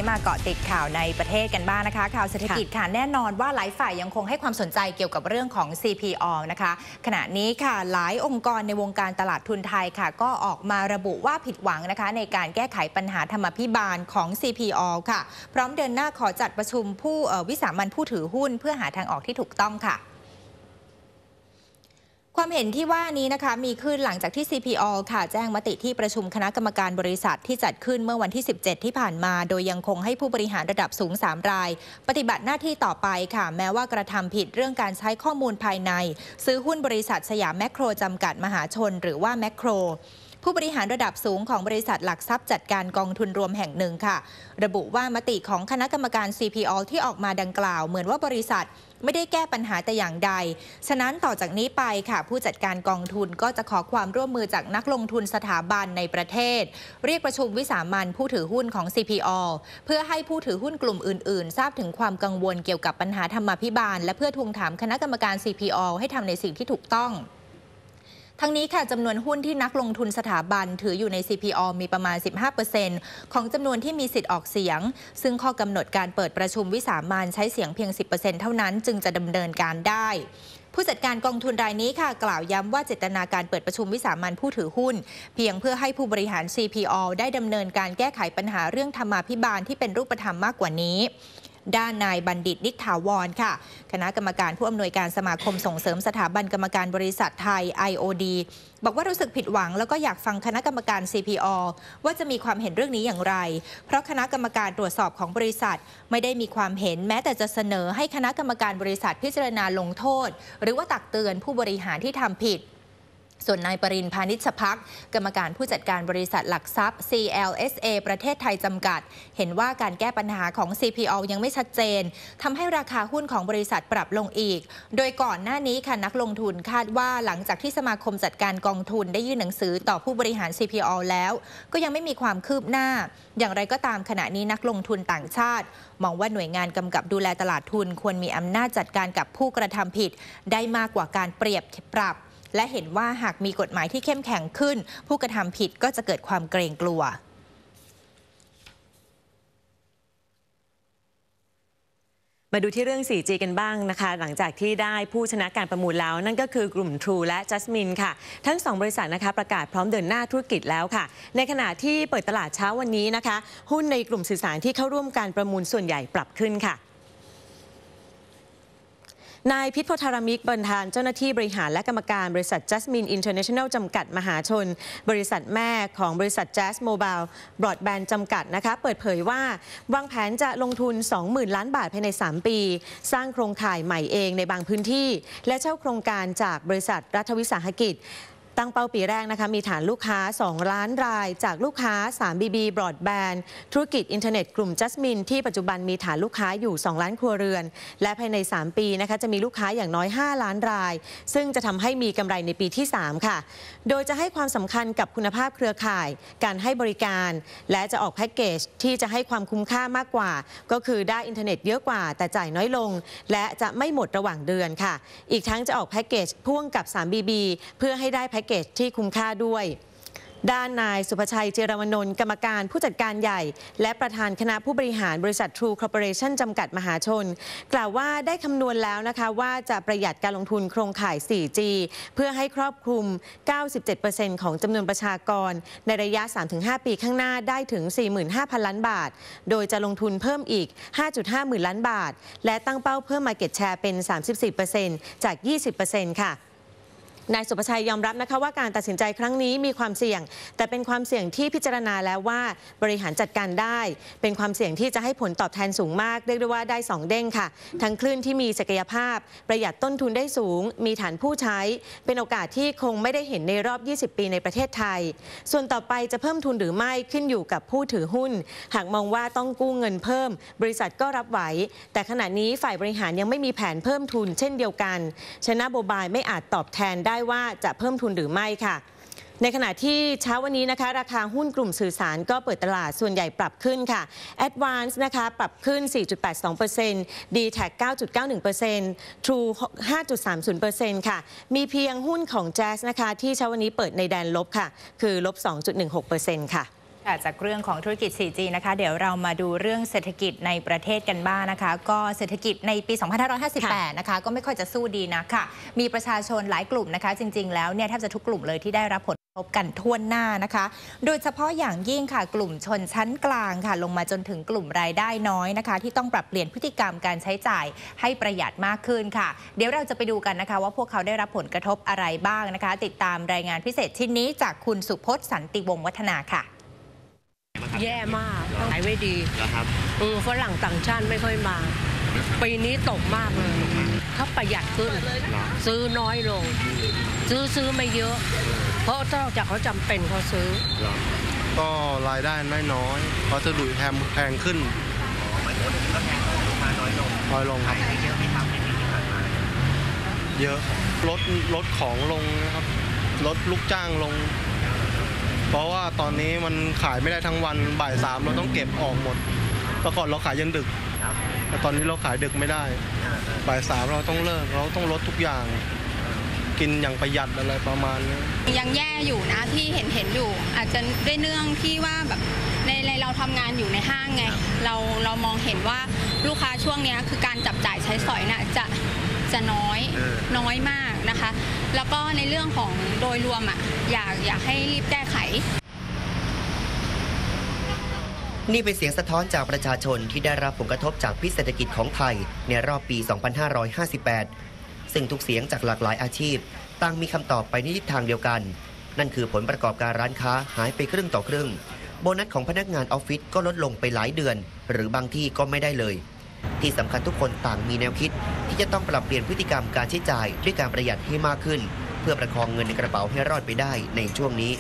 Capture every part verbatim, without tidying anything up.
มาเกาะติดข่าวในประเทศกันบ้างนะคะข่าวเศรษฐกิจค่ะแน่นอนว่าหลายฝ่ายยังคงให้ความสนใจเกี่ยวกับเรื่องของ ซี พี อ นะคะขณะนี้ค่ะหลายองค์กรในวงการตลาดทุนไทยค่ะก็ออกมาระบุว่าผิดหวังนะคะในการแก้ไขปัญหาธรรมาภิบาลของ ซี พี อ ค่ะพร้อมเดินหน้าขอจัดประชุมผู้วิสามัญผู้ถือหุ้นเพื่อหาทางออกที่ถูกต้องค่ะความเห็นที่ว่านี้นะคะมีขึ้นหลังจากที่ ซี พี อ ค่ะแจ้งมติที่ประชุมคณะกรรมการบริษัทที่จัดขึ้นเมื่อวันที่สิบเจ็ดที่ผ่านมาโดยยังคงให้ผู้บริหารระดับสูงสามรายปฏิบัติหน้าที่ต่อไปค่ะแม้ว่ากระทำผิดเรื่องการใช้ข้อมูลภายในซื้อหุ้นบริษัทสยามแมคโครจำกัดมหาชนหรือว่าแมคโครผู้บริหารระดับสูงของบริษัทหลักทรัพย์จัดการกองทุนรวมแห่งหนึ่งค่ะระบุว่ามติของคณะกรรมการ ซี พี อ ที่ออกมาดังกล่าวเหมือนว่าบริษัทไม่ได้แก้ปัญหาแต่อย่างใดฉะนั้นต่อจากนี้ไปค่ะผู้จัดการกองทุนก็จะขอความร่วมมือจากนักลงทุนสถาบันในประเทศเรียกประชุมวิสามัญผู้ถือหุ้นของ ซี พี อ เพื่อให้ผู้ถือหุ้นกลุ่มอื่นๆทราบถึงความกังวลเกี่ยวกับปัญหาธรรมาภิบาลและเพื่อทวงถามคณะกรรมการ ซี พี อ ให้ทำในสิ่งที่ถูกต้องทั้งนี้ค่ะจำนวนหุ้นที่นักลงทุนสถาบันถืออยู่ใน ซี พี อ มีประมาณ สิบห้าเปอร์เซ็นต์ ของจำนวนที่มีสิทธิ์ออกเสียงซึ่งข้อกำหนดการเปิดประชุมวิสามัญใช้เสียงเพียง สิบเปอร์เซ็นต์ เท่านั้นจึงจะดำเนินการได้ผู้จัดการกองทุนรายนี้ค่ะกล่าวย้ำว่าเจตนาการเปิดประชุมวิสามัญผู้ถือหุ้นเพียงเพื่อให้ผู้บริหาร ซี พี อ ได้ดำเนินการแก้ไขปัญหาเรื่องธรรมาภิบาลที่เป็นรูปธรรมมากกว่านี้ด้านนายบัณฑิตนิษฐาวรค่ะคณะกรรมการผู้อำนวยการสมาคมส่งเสริมสถาบันกรรมการบริษัทไทย ไอ โอ ดี บอกว่ารู้สึกผิดหวังแล้วก็อยากฟังคณะกรรมการ ซี พี อ ว่าจะมีความเห็นเรื่องนี้อย่างไรเพราะคณะกรรมการตรวจสอบของบริษัทไม่ได้มีความเห็นแม้แต่จะเสนอให้คณะกรรมการบริษัทพิจารณาลงโทษหรือว่าตักเตือนผู้บริหารที่ทำผิดส่วนนายปรินทร์พานิชภักกรรมการผู้จัดการบริษัทหลักทรัพย์ ซี แอล เอส เอ ประเทศไทยจำกัดเห็นว่าการแก้ปัญหาของ ซี พี อ ยังไม่ชัดเจนทำให้ราคาหุ้นของบริษัทปรับลงอีกโดยก่อนหน้านี้ค่ะนักลงทุนคาดว่าหลังจากที่สมาคมจัดการกองทุนได้ยื่นหนังสือต่อผู้บริหาร ซี พี อ แล้วก็ยังไม่มีความคืบหน้าอย่างไรก็ตามขณะนี้นักลงทุนต่างชาติมองว่าหน่วยงานกำกับดูแลตลาดทุนควรมีอำนาจจัดการกับผู้กระทำผิดได้มากกว่าการเปรียบปรับและเห็นว่าหากมีกฎหมายที่เข้มแข็งขึ้นผู้กระทำผิดก็จะเกิดความเกรงกลัวมาดูที่เรื่อง โฟร์จี กันบ้างนะคะหลังจากที่ได้ผู้ชนะการประมูลแล้วนั่นก็คือกลุ่ม True และ Jasmine ค่ะทั้งสองบริษัทนะคะประกาศพร้อมเดินหน้าธุรกิจแล้วค่ะในขณะที่เปิดตลาดเช้าวันนี้นะคะหุ้นในกลุ่มสื่อสารที่เข้าร่วมการประมูลส่วนใหญ่ปรับขึ้นค่ะนายพิษโพธารมิกบรรทานเจ้าหน้าที่บริหารและกรรมการบริษัท Jasmine International จำกัดมหาชนบริษัทแม่ของบริษัท Jazz Mobile Broadband จำกัดนะคะเปิดเผยว่าวางแผนจะลงทุน สองหมื่น ล้านบาทภายใน สาม ปีสร้างโครงข่ายใหม่เองในบางพื้นที่และเช่าโครงการจากบริษัทรัฐวิสาหกิจตั้งเป้าปีแรกนะคะมีฐานลูกค้าสองล้านรายจากลูกค้า ทรี บี บี Broadband ธุรกิจอินเทอร์เน็ตกลุ่ม Jasmine ที่ปัจจุบันมีฐานลูกค้าอยู่สองล้านครัวเรือนและภายในสามปีนะคะจะมีลูกค้าอย่างน้อยห้าล้านรายซึ่งจะทำให้มีกำไรในปีที่สามค่ะโดยจะให้ความสำคัญกับคุณภาพเครือข่ายการให้บริการและจะออกแพ็กเกจที่จะให้ความคุ้มค่ามากกว่าก็คือได้อินเทอร์เน็ตเยอะกว่าแต่จ่ายน้อยลงและจะไม่หมดระหว่างเดือนค่ะอีกทั้งจะออกแพ็กเกจพ่วงกับ ทรี บี บี เพื่อให้ได้แพ็กเกจที่คุ้มค่าด้วยด้านนายสุภชัยเจรวนนท์กรรมการผู้จัดการใหญ่และประธานคณะผู้บริหารบริษัท True Corporation จำกัดมหาชนกล่าวว่าได้คำนวณแล้วนะคะว่าจะประหยัดการลงทุนโครงข่าย โฟร์จี เพื่อให้ครอบคลุม เก้าสิบเจ็ดเปอร์เซ็นต์ ของจำนวนประชากรในระยะ สามถึงห้า ปีข้างหน้าได้ถึง สี่หมื่นห้าพัน ล้านบาทโดยจะลงทุนเพิ่มอีก ห้าจุดห้า หมื่นล้านบาทและตั้งเป้าเพิ่ม Market Share เป็น สามสิบสี่เปอร์เซ็นต์ จาก ยี่สิบเปอร์เซ็นต์ ค่ะนายสุภชัยยอมรับนะคะว่าการตัดสินใจครั้งนี้มีความเสี่ยงแต่เป็นความเสี่ยงที่พิจารณาแล้วว่าบริหารจัดการได้เป็นความเสี่ยงที่จะให้ผลตอบแทนสูงมากเรียกได้ว่าได้สองเด้งค่ะทั้งคลื่นที่มีศักยภาพประหยัดต้นทุนได้สูงมีฐานผู้ใช้เป็นโอกาสที่คงไม่ได้เห็นในรอบยี่สิบปีในประเทศไทยส่วนต่อไปจะเพิ่มทุนหรือไม่ขึ้นอยู่กับผู้ถือหุ้นหากมองว่าต้องกู้เงินเพิ่มบริษัทก็รับไหวแต่ขณะนี้ฝ่ายบริหารยังไม่มีแผนเพิ่มทุนเช่นเดียวกันชนะโบบายไม่อาจตอบแทนได้ว่าจะเพิ่มทุนหรือไม่ค่ะในขณะที่เช้าวันนี้นะคะราคาหุ้นกลุ่มสื่อสารก็เปิดตลาดส่วนใหญ่ปรับขึ้นค่ะ Advance นะคะปรับขึ้น สี่จุดแปดสองเปอร์เซ็นต์ ดี แท็ก เก้าจุดเก้าหนึ่งเปอร์เซ็นต์ True ห้าจุดสามศูนย์เปอร์เซ็นต์ ค่ะมีเพียงหุ้นของ Jazz นะคะที่เช้าวันนี้เปิดในแดนลบค่ะคือ ลบ สองจุดหนึ่งหกเปอร์เซ็นต์ ค่ะจากเรื่องของธุรกิจ โฟร์จี นะคะเดี๋ยวเรามาดูเรื่องเศรษฐกิจในประเทศกันบ้างนะคะก็เศรษฐกิจในปี สองพันห้าร้อยห้าสิบแปด นะคะก็ไม่ค่อยจะสู้ดีนะค่ะมีประชาชนหลายกลุ่มนะคะจริงๆแล้วเนี่ยแทบจะทุกกลุ่มเลยที่ได้รับผลกระทบกันทั่วหน้านะคะโดยเฉพาะอย่างยิ่งค่ะกลุ่มชนชั้นกลางค่ะลงมาจนถึงกลุ่มรายได้น้อยนะคะที่ต้องปรับเปลี่ยนพฤติกรรมการใช้จ่ายให้ประหยัดมากขึ้นค่ะเดี๋ยวเราจะไปดูกันนะคะว่าพวกเขาได้รับผลกระทบอะไรบ้างนะคะติดตามรายงานพิเศษชิ้นนี้จากคุณสุพจน์สันติวงศ์วัฒนาค่ะแย่มากขายไม่ดีนะครับฝรั่งต่างชาติไม่ค่อยมา ปีนี้ตกมากเลยเขาประหยัดขึ้น ซื้อน้อยลง ซื้อซื้อไม่เยอะ เพราะนอกจากเขาจำเป็นเขาซื้อก็รายได้ไม่น้อยเพราะวัสดุแพงแพงขึ้นน้อยลงน้อยลงครับเยอะไหมครับในปีที่ผ่านมาเยอะลดลดของลงนะครับลดลูกจ้างลงเพราะว่าตอนนี้มันขายไม่ได้ทั้งวันบ่ายสามเราต้องเก็บออกหมดเมื่อก่อนเราขายยันดึกแต่ตอนนี้เราขายดึกไม่ได้บ่ายสามเราต้องเลิกเราต้องลดทุกอย่างกินอย่างประหยัดอะไรประมาณนี้ยังแย่อยู่นะที่เห็นเห็นอยู่อาจจะด้วยเนื่องที่ว่าแบบในในเราทำงานอยู่ในห้างไงเราเรามองเห็นว่าลูกค้าช่วงนี้คือการจับจ่ายใช้สอยน่ะจะจะน้อยน้อยมากนะคะแล้วก็ในเรื่องของโดยรวมอ่ะอยากอยากให้รีบแก้ไขนี่เป็นเสียงสะท้อนจากประชาชนที่ได้รับผลกระทบจากพิษเศรษฐกิจของไทยในรอบปี สองพันห้าร้อยห้าสิบแปด ซึ่งทุกเสียงจากหลากหลายอาชีพต่างมีคำตอบไปในทิศทางเดียวกันนั่นคือผลประกอบการร้านค้าหายไปครึ่งต่อครึ่งโบนัสของพนักงานออฟฟิศก็ลดลงไปหลายเดือนหรือบางที่ก็ไม่ได้เลยที่สำคัญทุกคนต่างมีแนวคิดที่จะต้องปรับเปลี่ยนพฤติกรรมการใช้จ่ายด้วยการประหยัดให้มากขึ้นเพื่อประคองเงินในกระเป๋าให้รอดไปได้ในช่วงนี้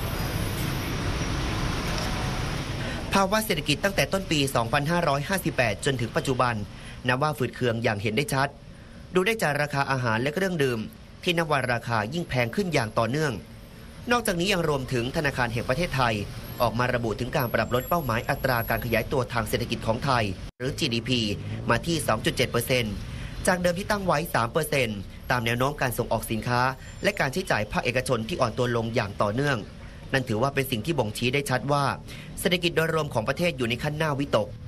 ภาวะเศรษฐกิจตั้งแต่ต้นปี สองพันห้าร้อยห้าสิบแปด จนถึงปัจจุบันนับว่าฝืดเคืองอย่างเห็นได้ชัดดูได้จากราคาอาหารและเครื่องดื่มที่นับวันราคายิ่งแพงขึ้นอย่างต่อเนื่องนอกจากนี้ยังรวมถึงธนาคารแห่งประเทศไทยออกมาระบุถึงการปรับลดเป้าหมายอัตราการขยายตัวทางเศรษฐกิจของไทยหรือ จี ดี พี มาที่ สองจุดเจ็ดเปอร์เซ็นต์ จากเดิมที่ตั้งไว้ สามเปอร์เซ็นต์ ตามแนวโน้มการส่งออกสินค้าและการใช้จ่ายภาคเอกชนที่อ่อนตัวลงอย่างต่อเนื่องนั่นถือว่าเป็นสิ่งที่บ่งชี้ได้ชัดว่าเศรษฐกิจโดยรวมของประเทศอยู่ในขั้นหน้าวิตก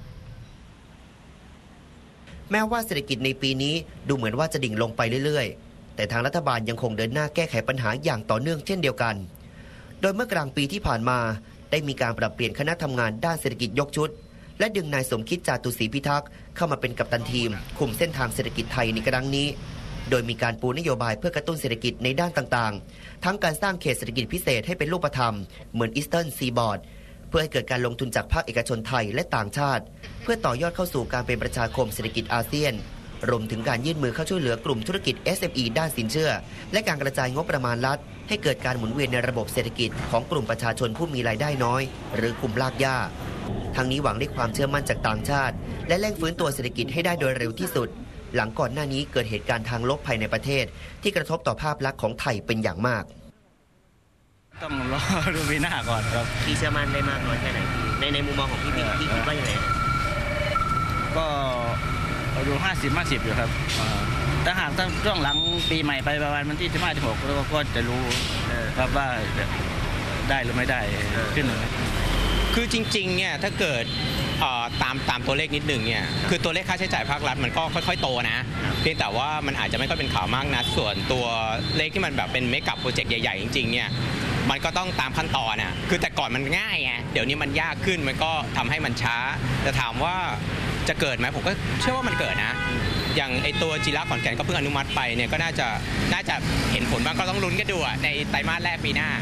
แม้ว่าเศรษฐกิจในปีนี้ดูเหมือนว่าจะดิ่งลงไปเรื่อยๆแต่ทางรัฐบาลยังคงเดินหน้าแก้ไขปัญหาอย่างต่อเนื่องเช่นเดียวกันโดยเมื่อกลางปีที่ผ่านมาได้มีการปรับเปลี่ยนคณะทำงานด้านเศรษฐกิจยกชุดและดึงนายสมคิดจาตุศรีพิทักษ์เข้ามาเป็นกัปตันทีมคุมเส้นทางเศรษฐกิจไทยในครั้งนี้โดยมีการปูนโยบายเพื่อกระตุ้นเศรษฐกิจในด้านต่างๆทั้งการสร้างเขตเศรษฐกิจพิเศษให้เป็นรูปธรรมเหมือนอีสเทิร์นซีบอร์ดเพื่อให้เกิดการลงทุนจากภาคเอกชนไทยและต่างชาติเพื่อต่อยอดเข้าสู่การเป็นประชาคมเศรษฐกิจอาเซียนรวมถึงการยื่นมือเข้าช่วยเหลือกลุ่มธุรกิจ เอส เอ็ม อี ด้านสินเชื่อและการกระจายงบประมาณรัฐให้เกิดการหมุนเวียนในระบบเศรษฐกิจของกลุ่มประชาชนผู้มีรายได้น้อยหรือกลุ่มลากย่าทั้งนี้หวังได้ความเชื่อมั่นจากต่างชาติและเร่งฟื้นตัวเศรษฐกิจให้ได้โดยเร็วที่สุดหลังก่อนหน้านี้เกิดเหตุการณ์ทางลบภายในประเทศที่กระทบต่อภาพลักษณ์ของไทยเป็นอย่างมากต้องรอดูปีหน้าก่อนครับพี่เชื่อมั่นได้มากน้อยแค่ไหนในในมุมมองของพี่พี่พี่คิดว่ายังไงก็ดูห้าสิบห้าสิบอยู่ครับถ้าหากถ้าช่วงหลังปีใหม่ไปประมาณวันที่สิบห้าสิบหกแล้วก็จะรู้ครับว่าได้หรือไม่ได้ขึ้นคือจริงๆเนี่ยถ้าเกิดตามตามตัวเลขนิดหนึ่งเนี่ยคือตัวเลขค่าใช้จ่ายภาครัฐมันก็ค่อยๆโตนะเพียงแต่ว่ามันอาจจะไม่ค่อยเป็นข่าวมากนะส่วนตัวเลขที่มันแบบเป็นเมกะโปรเจกต์ใหญ่ๆจริงๆเนี่ยมันก็ต้องตามขั้นตอนน่ะคือแต่ก่อนมันง่ายไงเดี๋ยวนี้มันยากขึ้นมันก็ทำให้มันช้าแต่ถามว่าจะเกิดไหมผมก็เชื่อว่ามันเกิดนะอย่างไอตัวจิระขอนแก่นก็เพิ่งอนุมัติไปเนี่ยก็น่าจะน่าจะเห็นผลบ้างก็ต้องลุ้นกันดูในไตรมาสแรกปีหน้า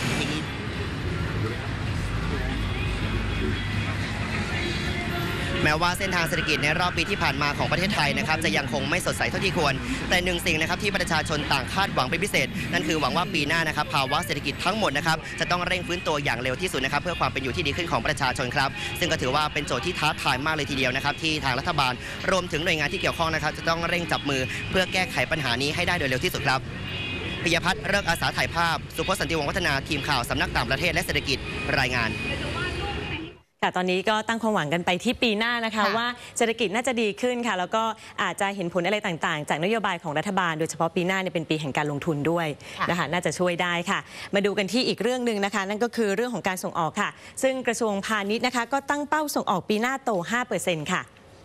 แม้ว่าเส้นทางเศรษฐกิจในรอบปีที่ผ่านมาของประเทศไทยนะครับจะยังคงไม่สดใสเท่าที่ควรแต่หนึ่งสิ่งนะครับที่ประชาชนต่างคาดหวังเป็นพิเศษนั่นคือหวังว่าปีหน้านะครับภาวะเศรษฐกิจทั้งหมดนะครับจะต้องเร่งฟื้นตัวอย่างเร็วที่สุดนะครับเพื่อความเป็นอยู่ที่ดีขึ้นของประชาชนครับซึ่งก็ถือว่าเป็นโจทย์ที่ท้าทายมากเลยทีเดียวนะครับที่ทางรัฐบาลรวมถึงหน่วยงานที่เกี่ยวข้องนะครับจะต้องเร่งจับมือเพื่อแก้ไขปัญหานี้ให้ได้โดยเร็วที่สุดครับปิยพัฒน์เลิกอาสาถ่ายภาพสุพจน์สันติวงศ์วัฒนาทีมข่าวสำนักต่างประเทศและเศรษฐกิจรายงานค่ะตอนนี้ก็ตั้งความหวังกันไปที่ปีหน้านะคะว่าเศรษฐกิจน่าจะดีขึ้นค่ะแล้วก็อาจจะเห็นผลอะไรต่างๆจากนโยบายของรัฐบาลโดยเฉพาะปีหน้าเนี่ยเป็นปีแห่งการลงทุนด้วยนะคะน่าจะช่วยได้ค่ะมาดูกันที่อีกเรื่องหนึ่งนะคะนั่นก็คือเรื่องของการส่งออกค่ะซึ่งกระทรวงพาณิชย์นะคะก็ตั้งเป้าส่งออกปีหน้าโต ห้าเปอร์เซ็นต์ ค่ะ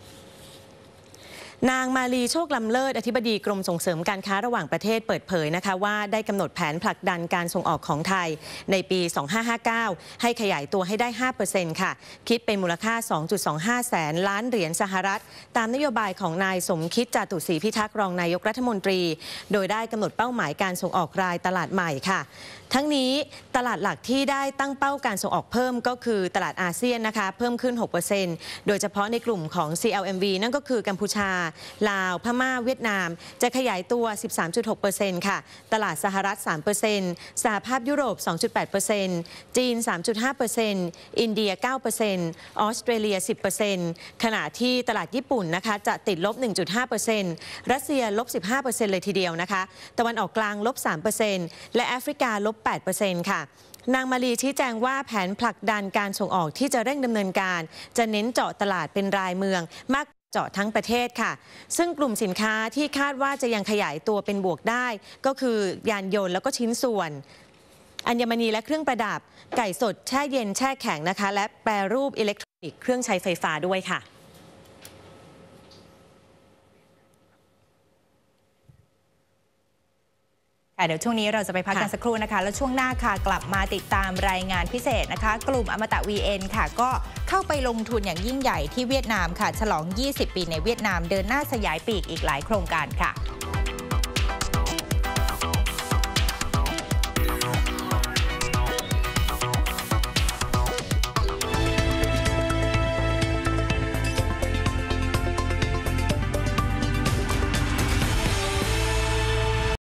นางมาลีโชคลำเลิศอธิบดีกรมส่งเสริมการค้าระหว่างประเทศเปิดเผยนะคะว่าได้กำหนดแผนผลักดันการส่งออกของไทยในปี สองพันห้าร้อยห้าสิบเก้า ให้ขยายตัวให้ได้ ห้าเปอร์เซ็นต์ ค่ะคิดเป็นมูลค่า สองจุดสองห้า แสนล้านเหรียญสหรัฐตามนโยบายของนายสมคิดจาตุศรีพิทักษ์รองนายกรัฐมนตรีโดยได้กำหนดเป้าหมายการส่งออกรายตลาดใหม่ค่ะทั้งนี้ตลาดหลักที่ได้ตั้งเป้าการส่งออกเพิ่มก็คือตลาดอาเซียนนะคะเพิ่มขึ้น หกเปอร์เซ็นต์ โดยเฉพาะในกลุ่มของ ซี แอล เอ็ม วี นั่นก็คือกัมพูชาลาวพม่าเวียดนามจะขยายตัว สิบสามจุดหกเปอร์เซ็นต์ ค่ะตลาดสหรัฐ สามเปอร์เซ็นต์ สหภาพยุโรป สองจุดแปดเปอร์เซ็นต์ จีน สามจุดห้าเปอร์เซ็นต์ อินเดีย เก้าเปอร์เซ็นต์ ออสเตรเลีย สิบเปอร์เซ็นต์ ขณะที่ตลาดญี่ปุ่นนะคะจะติดลบ หนึ่งจุดห้าเปอร์เซ็นต์ รัสเซียลบ สิบห้าเปอร์เซ็นต์ เลยทีเดียวนะคะตะวันออกกลางลบ สามเปอร์เซ็นต์ และแอฟริกาลบ แปดเปอร์เซ็นต์ ค่ะนางมาลีชี้แจงว่าแผนผลักดันการส่งออกที่จะเร่งดำเนินการจะเน้นเจาะตลาดเป็นรายเมืองมากเจาะทั้งประเทศค่ะซึ่งกลุ่มสินค้าที่คาดว่าจะยังขยายตัวเป็นบวกได้ก็คือยานยนต์แล้วก็ชิ้นส่วนอัญมณีและเครื่องประดับไก่สดแช่เย็นแช่แข็งนะคะและแปรรูปอิเล็กทรอนิกส์เครื่องใช้ไฟฟ้าด้วยค่ะเดี๋ยวช่วงนี้เราจะไปพักกันสักครู่นะคะแล้วช่วงหน้าค่ะกลับมาติดตามรายงานพิเศษนะคะกลุ่มอมตะ วี เอ็น ค่ะก็เข้าไปลงทุนอย่างยิ่งใหญ่ที่เวียดนามค่ะฉลองยี่สิบปีในเวียดนามเดินหน้าสยายปีกอีกหลายโครงการค่ะ